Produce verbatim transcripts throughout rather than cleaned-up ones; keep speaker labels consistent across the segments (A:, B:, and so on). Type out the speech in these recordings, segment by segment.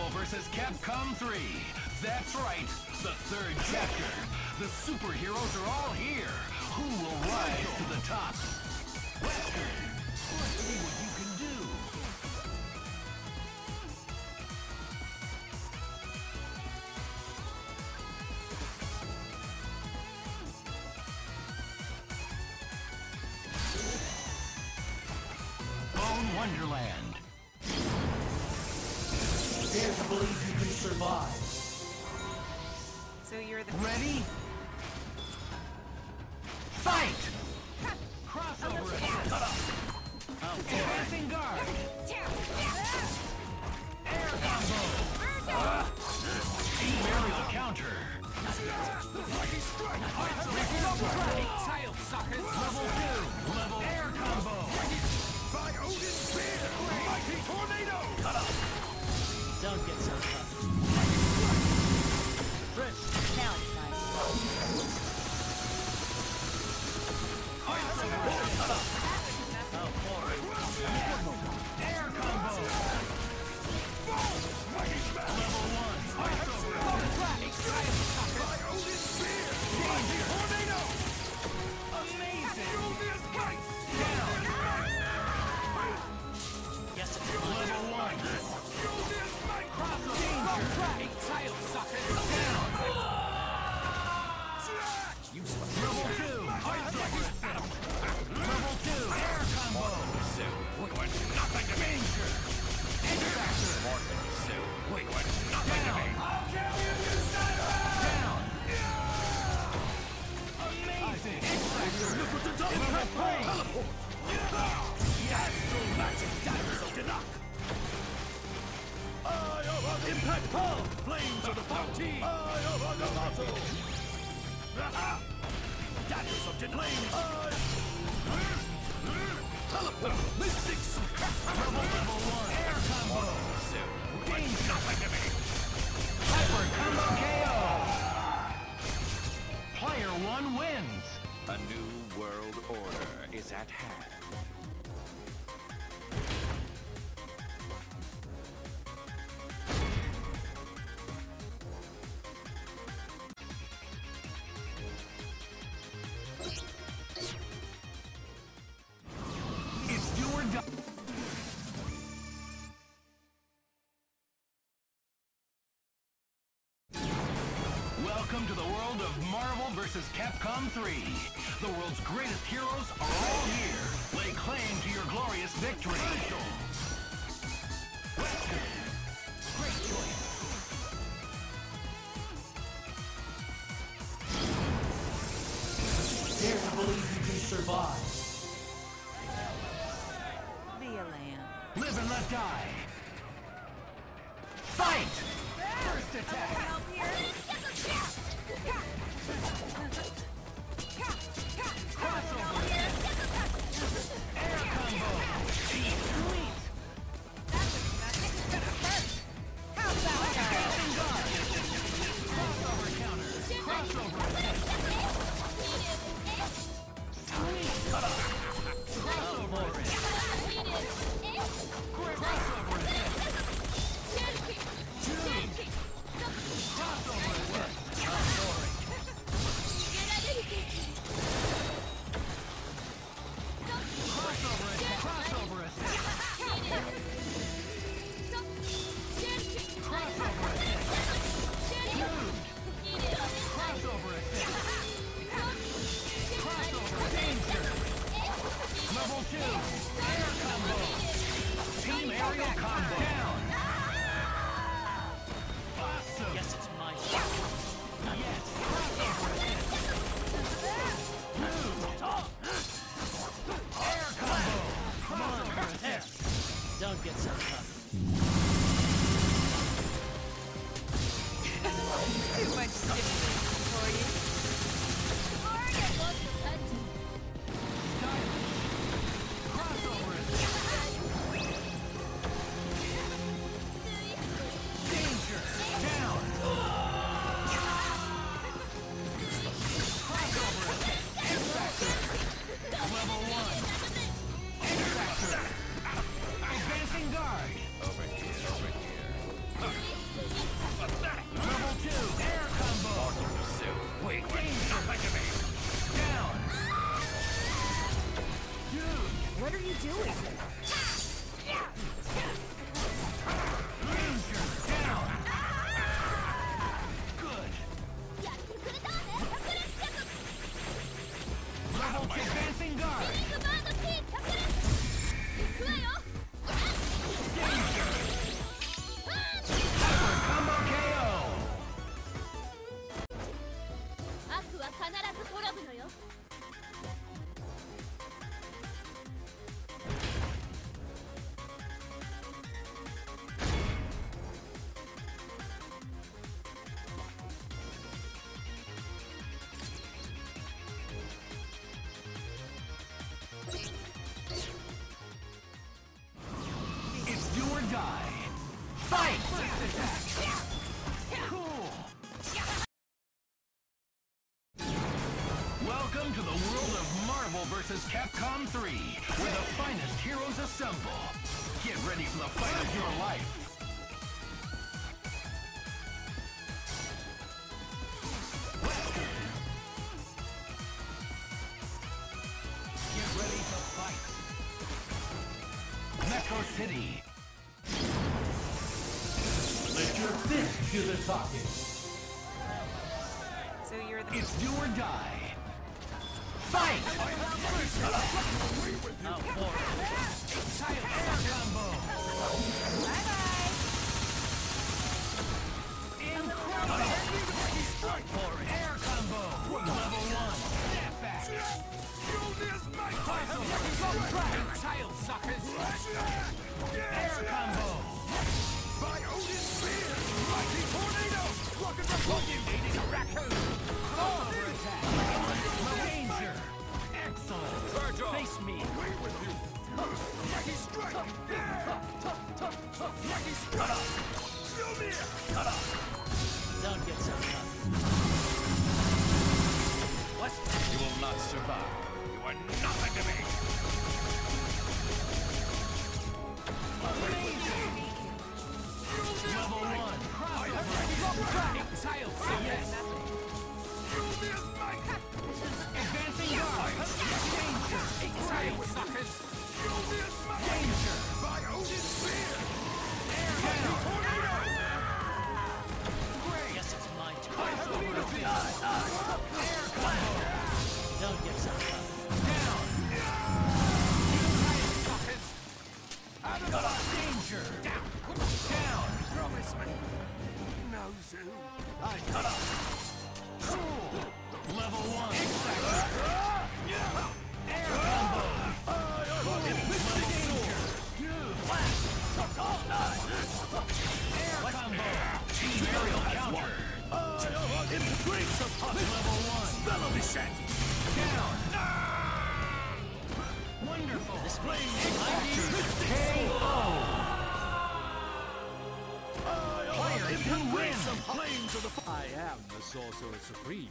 A: Marvel versus. Capcom three. That's right, the third chapter. The superheroes are all here. Who will rise to the top? Wesker, let's see what you can do. Bone Wonderland.
B: Dare to believe you can survive.
C: So you're the
A: Ready? Fight! Crossover assist. Advancing guard. Air combo. Team aerial counter. Mighty strike. Tail suckers. Level two. Level air combo. By Odin's spear. Mighty tornado.
B: Don't get so tough.
C: Fresh. Now it's time.
B: Oh, boy.
A: Air combo. Mighty smash. Level one. By Odin's spear. Mighty tornado. Amazing. Down.
B: Yes, it's
A: Level one. Crossover. Tail sucker. Down. Level two. Level two. Air combo. Nothing to me. X-Factor. Nothing to me. Down. Amazing. X-Factor. Level three. Yes.
B: Impact Paul! Flames of the fountain! Eye of Agamotto! Daggers of Flames! Teleport! Mystic
A: Level level one. Air combo. Danger. Nothing to me. Hyper combo K O. Player one wins.
D: A new world order is at hand.
A: It's do or die. Welcome to the world of Marvel versus. Capcom three. The world's greatest heroes are all here. Lay claim to your glorious victory. Wesker. Great choice.
B: Dare to believe you can survive.
C: Be a lamb.
A: Live and let die. Fight! First attack.
C: Help here.
A: Crossover. Air combo. Sweet.
C: How about that?
A: Advancing guard. Crossover counter. Crossover attack. Sweet. Crossover attack. Crossover attack. Crossover attack. Crossover attack. Crossover attack. Crossover attack. Dude. Crossover attack. Crossover danger. Level two. Air combo. Team aerial combo. Down. Awesome.
B: Yes, it's my shot.
A: Yes. Crossover attack. Dude. Air combo. Crossover attack.
B: Don't get so tough.
C: Too much stiffness for you.
A: Crossover attack. Danger. Down. Crossover attack. X-Factor. Level one. X-Factor. Advancing guard.
D: Over here, over here.
A: or die. Fight! Cool. Welcome to the world of Marvel versus. Capcom three, where the finest heroes assemble. Get ready for the fight of your life. Get ready to fight. Metro City. Let your fist do the talking.
C: So you're the...
A: It's do or die. Fight! Now for Air combo.
C: Bye-bye.
A: Incredible. Air combo. Level one. Snap back. Child suckers. Air combo.
B: By Odin's spear! Mighty tornado! Rocket
A: Fulminating a raccoon. Over attack. Danger. Excellent. Face me.
B: Away with you! Mighty strike! Mighty strike! Still near!
A: Don't get so tough. What?
D: You will not survive. You are nothing to me.
A: Level one. Crossover. Child suckers. Advancing guard. Danger. Child suckers. Danger.
B: By Odin's spear!
A: Air
B: Tornado!
A: Great.
E: Guess it's my turn.
A: Crossover attack. Air combo.
E: Don't get so tough.
A: Down. Child suckers. Out of the danger. Down. Down.
B: Promise me! No, Zoo. I cut off!
A: Cool. Level one. Air combo. Air combo. Team aerial counter.
B: In the grace of hot
A: Level one.
B: spell of descent!
A: Down. Wonderful.
B: Flame
A: K O. Player
B: in
A: two
B: the grace
A: wins.
B: of flames of the I am the Sorcerer Supreme.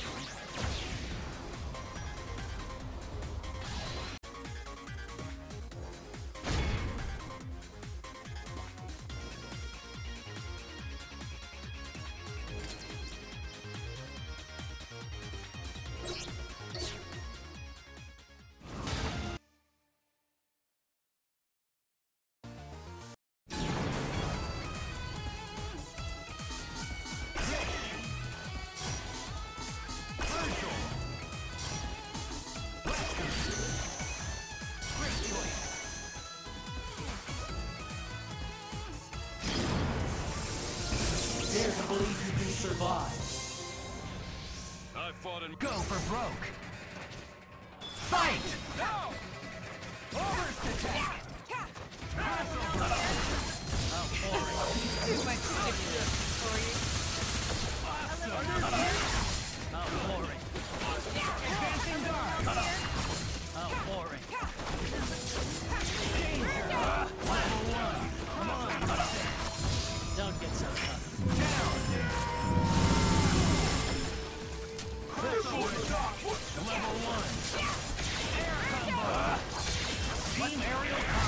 E: Dare to believe you can survive.
B: I fought in
A: Go for broke. Fight! No! Burst attack!
C: Too much stimulus for you.
E: How boring.
A: Advancing guard!
E: How boring.
A: Danger! Level one! Come on!
E: Don't get so tough.
A: Down! Crossover attack! Level one! Air combo! Team aerial combo!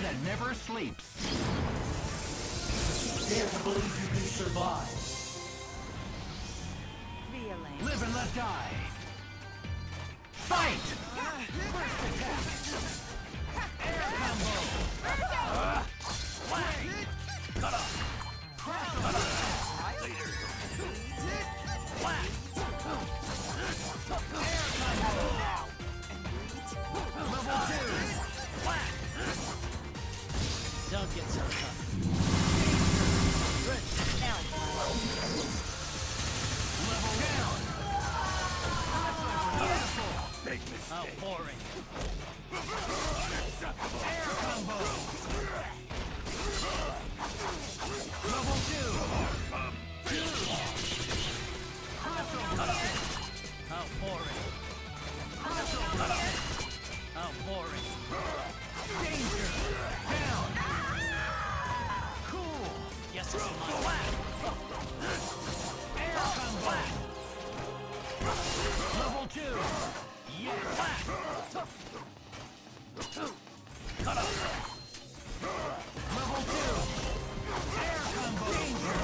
A: that never sleeps.
E: Dare to believe you can survive.
C: Violain.
A: Live and let die. Fight! First attack. Air combo. Flag. Cut off. Crash over. Later. Flag. Air combo. Level two. Flag.
E: Don't get so tough.
A: Level down. Big mistake.
E: How boring.
A: Air combo. Level two. Crossover.
E: How boring.
A: Crossover.
E: How boring.
A: Danger. Down. Cool.
E: Yes, it's my flag.
A: Air combo. Level two. Yeah. Cut off. Level two. Air combo. Danger.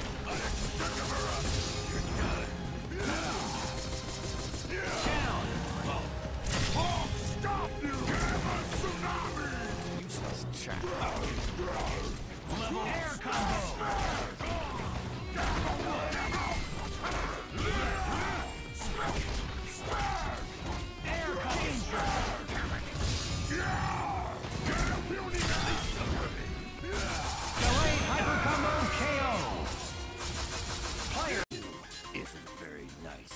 A: Down.
B: Oh, stop you! Tsunami!
D: Useless chap.
A: Level air combo. Air danger. Delayed hyper combo K O. Player
D: Isn't very nice.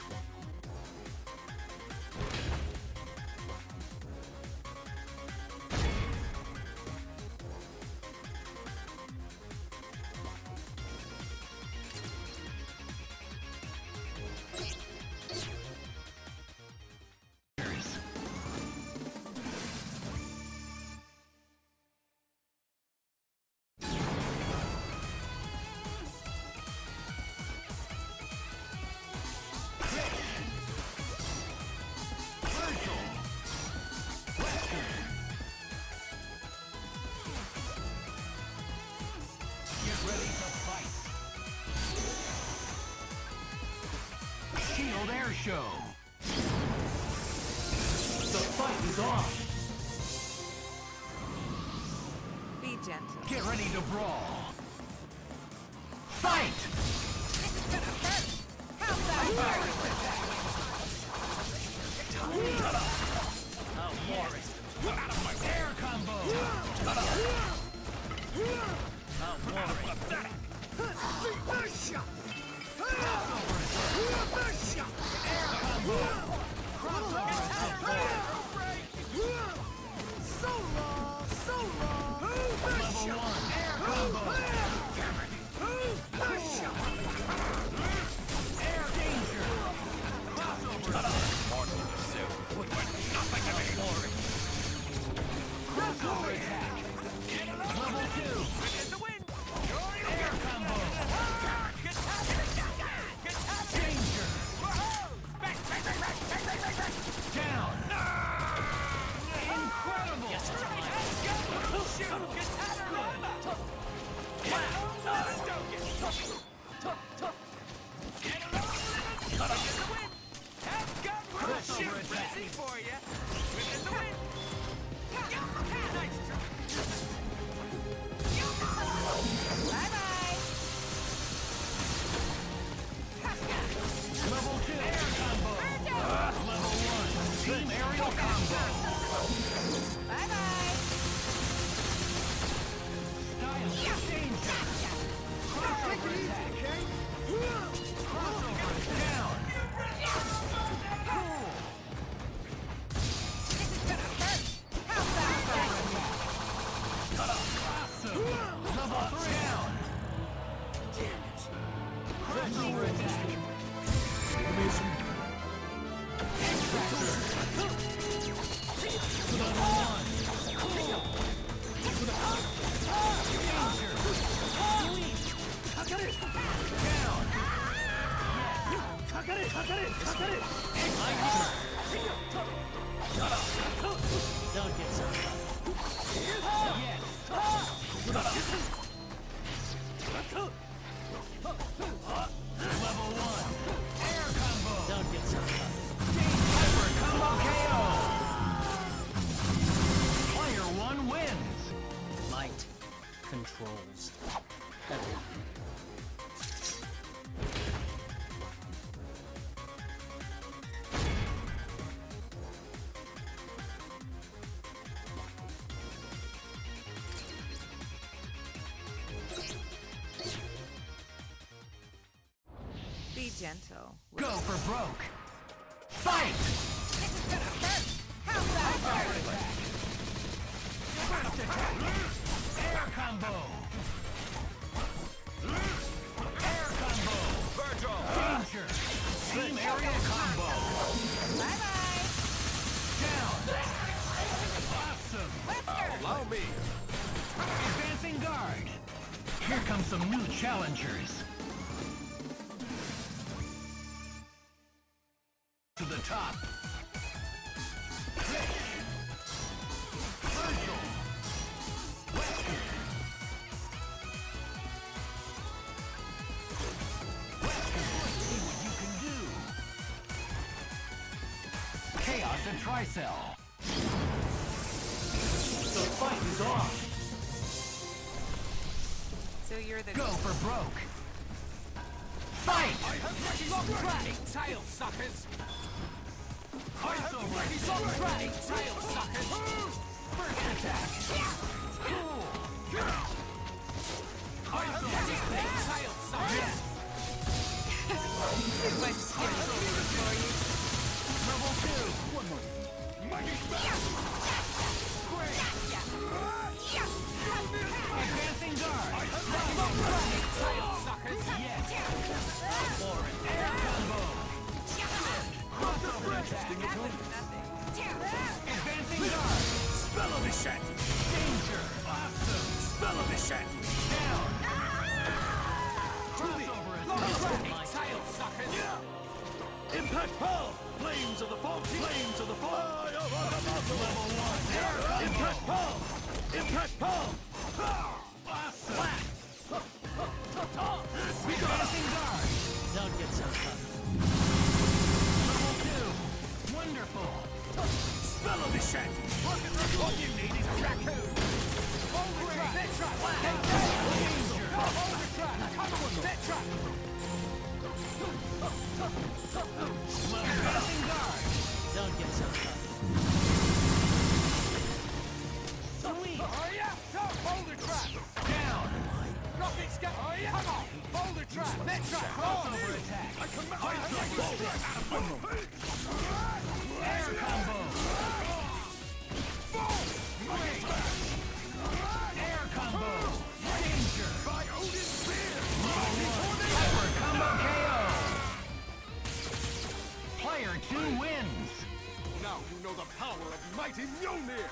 A: Shield Air Show.
E: The fight is on.
C: Be gentle.
A: Get ready to brawl. Fight!
C: This is gonna hurt. How about
E: How boring.
A: Air combo.
E: How boring.
A: Level one. Air combo. Air danger. Crossover attack. Level two. Air combo. Danger. Down. Incredible.
E: Yes, it's mine.
A: Crossover attack.
C: Bye-bye.
A: Level two. Air combo. Level one. Team aerial combo.
C: Bye-bye.
A: Style. Danger. Crossover attack. Crossover down. Cool.
C: This is gonna hurt. How about that?
A: Awesome. Level three down. Crossover attack. X-Factor. Level one. Cool. Danger. Down.
E: Don't get so tough.
A: Level one. Air combo.
E: Don't get so tough.
A: Hyper combo K O. Player one wins.
E: Light controls everything.
C: Be gentle.
A: Go for broke. Fight!
C: This is gonna hurt. How about that?
A: First attack. Air combo. Air combo.
D: Virgil!
A: Danger. Team aerial combo.
C: Bye bye.
A: Down. Awesome.
C: Wesker.
D: Allow me!
A: Advancing guard. Here come some new challengers. To the top. Trish. Virgil. Wesker. Wesker. See what you can do. Chaos and Tricell.
E: The fight is on.
C: So you're the
A: Go for broke. Fight!
D: Tail suckers!
A: Crossover attack.
D: Tail suckers!
A: First attack. Cool. Crossover attack.
D: Tail suckers!
C: too much skin for you.
A: Level two. Advancing guard.
D: Tail suckers!
A: Yes. Air combo. Crossover attack.
C: That was nothing.
A: Advancing guard.
D: Spell of the shed!
A: Danger. Awesome.
D: Spell of the shed!
A: Down. Crossover attack.
D: Tail suckers!
B: Impact power! Flames of the fog! Flames of the fog!
A: Level one. Air combo.
B: Impact power! Impact power!
A: Awesome. Advancing guard.
E: Don't get so tough.
A: Level two. Wonderful.
D: Spell of the shed! All you need is a raccoon! Petra! Petra!
A: Advancing guard.
E: Don't get so tough.
A: Sweet.
D: Hurry up! Boulder trap!
A: Down.
D: Rocket scat! Hurry up! Come on! Boulder trap! Petra!
A: Crossover attack. Air combo. Air combo. Danger. Hyper combo K O. Player two wins.
D: Now you know the power of mighty Mjolnir!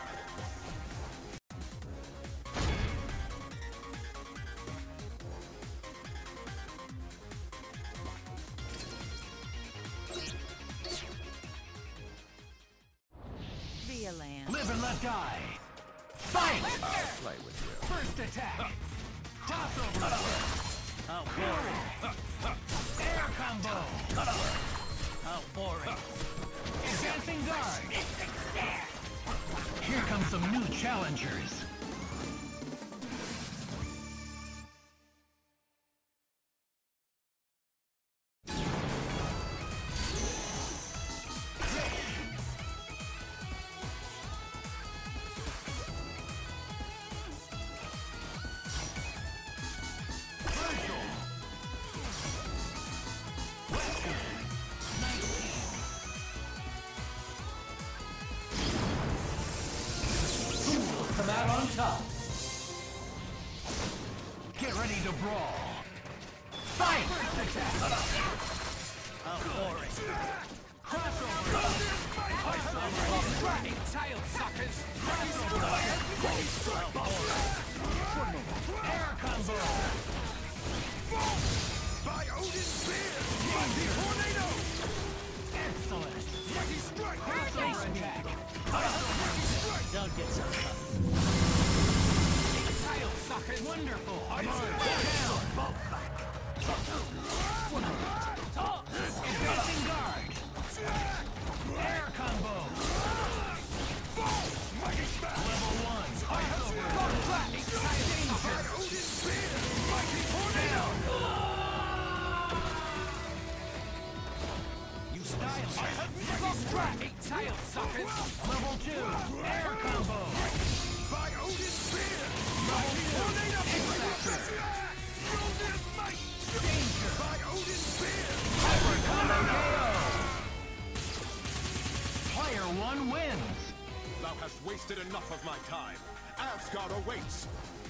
C: Via land.
A: Live and let die. Fight.
D: Play with you.
A: First attack. Crossover.
E: How boring.
A: Air combo.
E: How boring.
A: Advancing guard. Here come some new challengers. Virgil. Wesker. nineteen.
E: Who will come out on top?
A: Get ready to brawl. Fight! First attack.
E: How boring.
A: Crossover.
D: Tail suckers!
A: Air combo.
B: By Odin's spear!
A: Tornado. Excellent.
B: Mighty strike!
A: Crossover attack.
E: Don't get so tough.
A: socket. Wonderful.
B: I
A: Mark
B: down.
A: down. Advancing guard. Air combo.
B: Mighty smash.
A: Level one.
B: I have gone flat. By Odin's spear. Mighty tornado.
A: You style.
B: I have mighty track.
A: Tail socket. Level two. Air combo.
B: By Odin's spear. Mighty tornado. Odin's might.
A: Danger.
B: By Odin's spear.
A: Hyper combo K O. Player one wins.
B: Thou hast wasted enough of my time. Asgard awaits.